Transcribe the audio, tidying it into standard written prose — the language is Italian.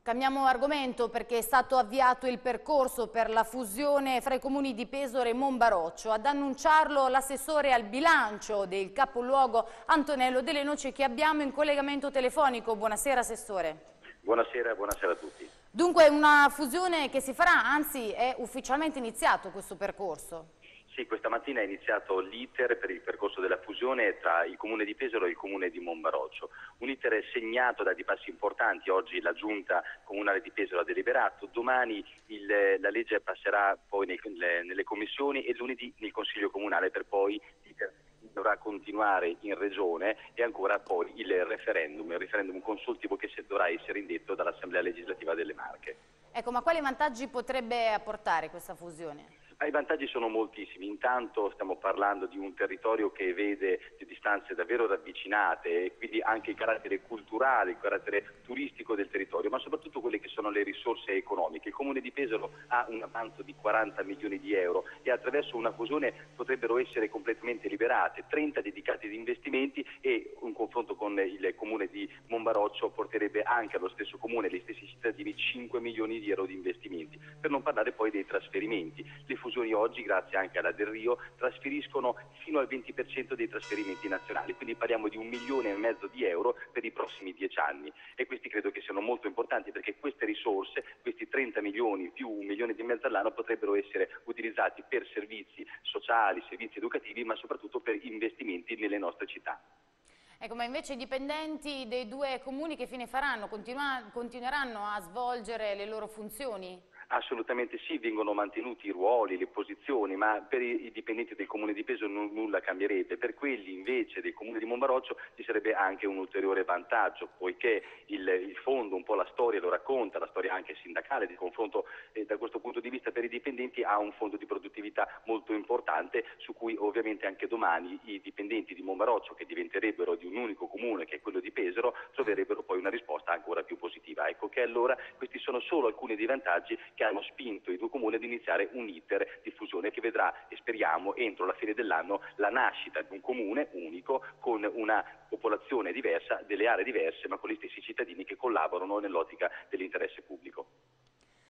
Cambiamo argomento perché è stato avviato il percorso per la fusione fra i comuni di Pesaro e Monbaroccio. Ad annunciarlo l'assessore al bilancio del capoluogo Antonello Delle Noci, che abbiamo in collegamento telefonico. Buonasera assessore. Buonasera, buonasera a tutti. Dunque è una fusione che si farà, anzi è ufficialmente iniziato questo percorso. Sì, questa mattina è iniziato l'iter per il percorso della fusione tra il comune di Pesaro e il comune di Monbaroccio. Un iter segnato da dei passi importanti. Oggi la giunta comunale di Pesaro ha deliberato, domani la legge passerà poi nelle commissioni e lunedì nel consiglio comunale, per poi l'iter dovrà continuare in regione e ancora poi il referendum consultivo che dovrà essere indetto dall'Assemblea legislativa delle Marche. Ecco, ma quali vantaggi potrebbe apportare questa fusione? I vantaggi sono moltissimi. Intanto stiamo parlando di un territorio che vede di distanze davvero ravvicinate e quindi anche il carattere culturale, il carattere turistico del territorio, ma soprattutto quelle che sono le risorse economiche. Il comune di Pesaro ha un avanzo di 40 milioni di euro e attraverso una fusione potrebbero essere completamente liberate, 30 dedicati ad investimenti, e un confronto con il comune di Monbaroccio porterebbe anche allo stesso comune, agli stessi cittadini, 5 milioni di euro di investimenti, per non parlare poi dei trasferimenti. Le fusioni oggi, grazie anche alla Del Rio, trasferiscono fino al 20% dei trasferimenti nazionali, quindi parliamo di 1,5 milioni di euro per i prossimi 10 anni, e questi credo che siano molto importanti, perché queste risorse, questi 30 milioni più 1,5 milioni all'anno, potrebbero essere utilizzati per servizi sociali, servizi educativi, ma soprattutto per investimenti nelle nostre città. Ecco, ma invece i dipendenti dei due comuni che fine faranno? Continueranno a svolgere le loro funzioni? Assolutamente sì, vengono mantenuti i ruoli, le posizioni, ma per i dipendenti del comune di Pesaro nulla cambierebbe. Per quelli invece del comune di Monbaroccio ci sarebbe anche un ulteriore vantaggio, poiché il fondo, un po' la storia lo racconta, la storia anche sindacale di confronto da questo punto di vista per i dipendenti, ha un fondo di produttività molto importante, su cui ovviamente anche domani i dipendenti di Monbaroccio, che diventerebbero di un unico comune che è quello di Pesaro, troverebbero poi una risposta ancora più positiva. Ecco che allora questi sono solo alcuni dei vantaggi che hanno spinto i due comuni ad iniziare un iter di fusione che vedrà, e speriamo, entro la fine dell'anno la nascita di un comune unico con una popolazione diversa, delle aree diverse, ma con gli stessi cittadini che collaborano nell'ottica dell'interesse pubblico.